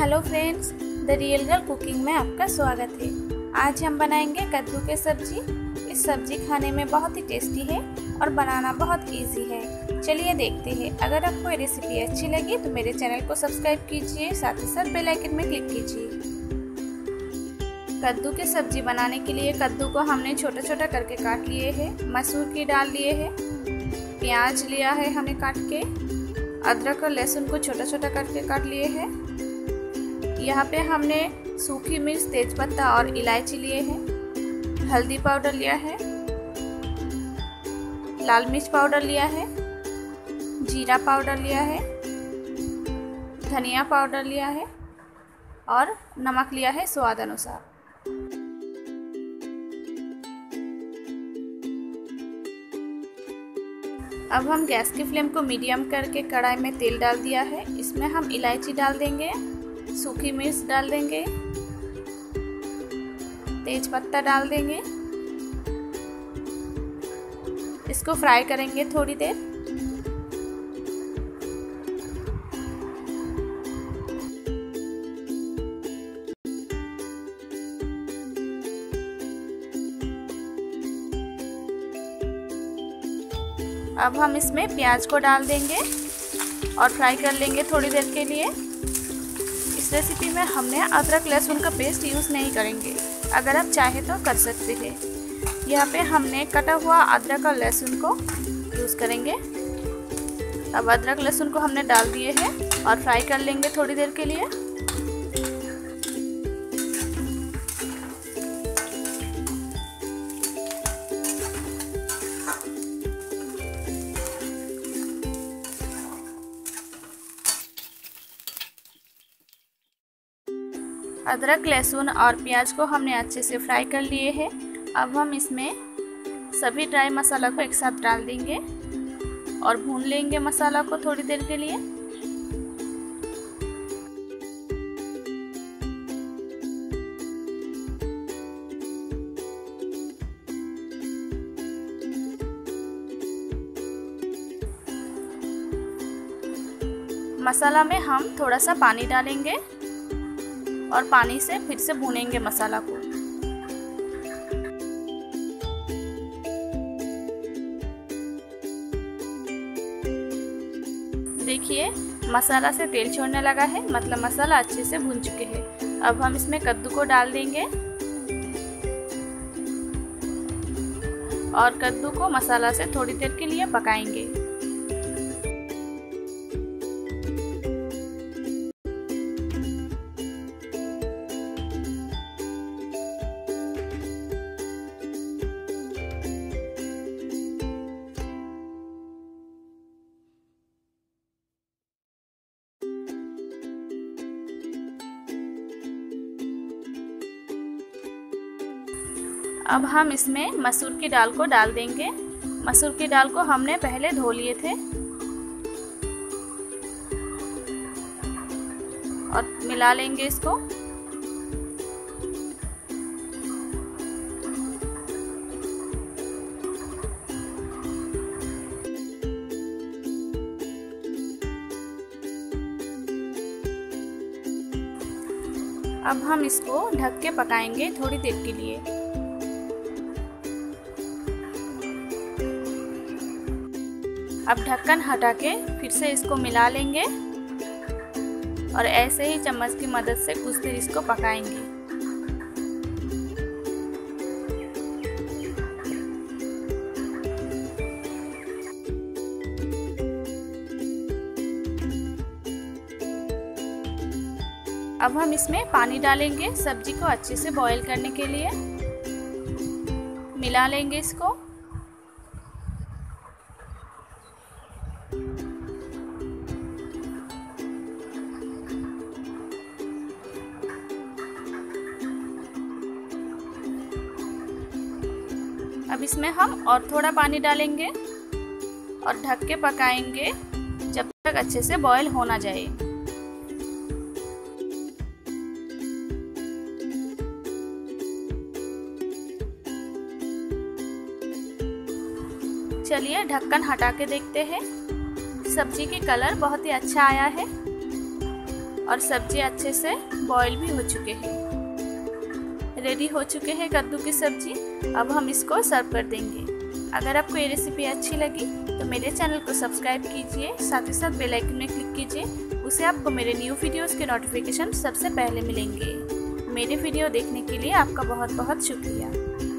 Hello friends, the real girl cooking में आपका स्वागत है। आज हम बनाएंगे कद्दू की सब्जी। इस सब्जी खाने में बहुत ही टेस्टी है और बनाना बहुत इजी है। चलिए देखते हैं। अगर आपको ये रेसिपी अच्छी लगी तो मेरे चैनल को सब्सक्राइब कीजिए, साथ ही साथ बेल आइकन में क्लिक कीजिए। कद्दू की सब्जी बनाने के लिए कद्दू को हमने छोटा छोटा करके काट लिए है, मसूर की दाल लिए है, प्याज लिया है हमने काट के, अदरक और लहसुन को छोटा छोटा करके काट लिए हैं। यहाँ पे हमने सूखी मिर्च, तेजपत्ता और इलायची लिए हैं। हल्दी पाउडर लिया है, लाल मिर्च पाउडर लिया है, जीरा पाउडर लिया है, धनिया पाउडर लिया है और नमक लिया है स्वाद अनुसार। अब हम गैस की फ्लेम को मीडियम करके कढ़ाई में तेल डाल दिया है। इसमें हम इलायची डाल देंगे, सूखी मिर्च डाल देंगे, तेजपत्ता डाल देंगे। इसको फ्राई करेंगे थोड़ी देर। अब हम इसमें प्याज को डाल देंगे और फ्राई कर लेंगे थोड़ी देर के लिए। इस रेसिपी में हमने अदरक लहसुन का पेस्ट यूज़ नहीं करेंगे, अगर आप चाहें तो कर सकते हैं। यहाँ पे हमने कटा हुआ अदरक और लहसुन को यूज़ करेंगे। अब अदरक लहसुन को हमने डाल दिए हैं और फ्राई कर लेंगे थोड़ी देर के लिए। अदरक लहसुन और प्याज को हमने अच्छे से फ्राई कर लिए हैं। अब हम इसमें सभी ड्राई मसाला को एक साथ डाल देंगे और भून लेंगे मसाला को थोड़ी देर के लिए। मसाला में हम थोड़ा सा पानी डालेंगे और पानी से फिर से भूनेंगे मसाला को। देखिए मसाला से तेल छोड़ने लगा है, मतलब मसाला अच्छे से भून चुके हैं। अब हम इसमें कद्दू को डाल देंगे और कद्दू को मसाला से थोड़ी देर के लिए पकाएंगे। अब हम इसमें मसूर की दाल को डाल देंगे। मसूर की दाल को हमने पहले धो लिए थे और मिला लेंगे इसको। अब हम इसको ढक के पकाएंगे थोड़ी देर के लिए। अब ढक्कन हटा के फिर से इसको मिला लेंगे और ऐसे ही चम्मच की मदद से कुछ देर इसको पकाएंगे। अब हम इसमें पानी डालेंगे सब्जी को अच्छे से बॉईल करने के लिए। मिला लेंगे इसको। अब इसमें हम और थोड़ा पानी डालेंगे और ढक के पकाएंगे जब तक अच्छे से बॉईल हो ना जाए। चलिए ढक्कन हटा के देखते हैं। सब्जी की कलर बहुत ही अच्छा आया है और सब्जी अच्छे से बॉईल भी हो चुके हैं। रेडी हो चुके हैं कद्दू की सब्जी। अब हम इसको सर्व कर देंगे। अगर आपको ये रेसिपी अच्छी लगी तो मेरे चैनल को सब्सक्राइब कीजिए, साथ ही साथ बेल आइकन में क्लिक कीजिए। उससे आपको मेरे न्यू वीडियोस के नोटिफिकेशन सबसे पहले मिलेंगे। मेरे वीडियो देखने के लिए आपका बहुत बहुत शुक्रिया।